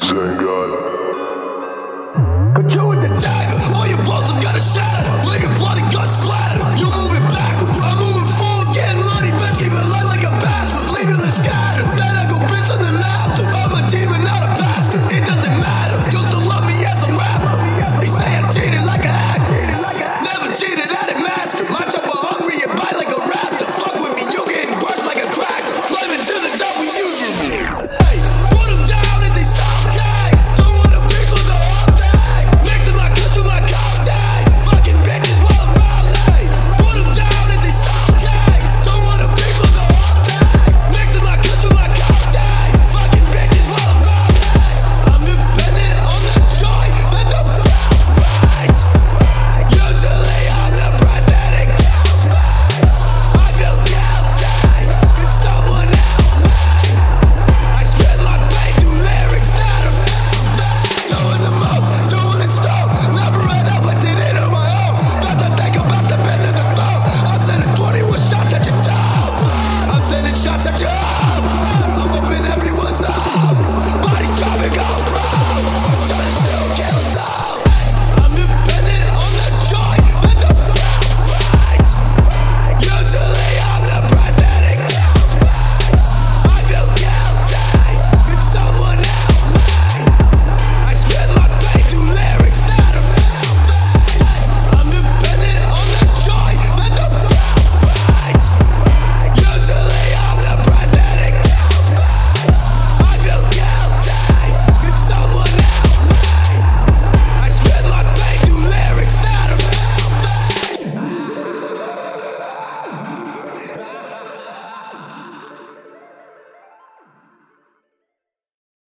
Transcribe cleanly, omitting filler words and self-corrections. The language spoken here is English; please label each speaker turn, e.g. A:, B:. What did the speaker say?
A: Zen God.
B: Control with the dagger. All your balls have got a shatter. Leave your blood and guts splatter. You move it back.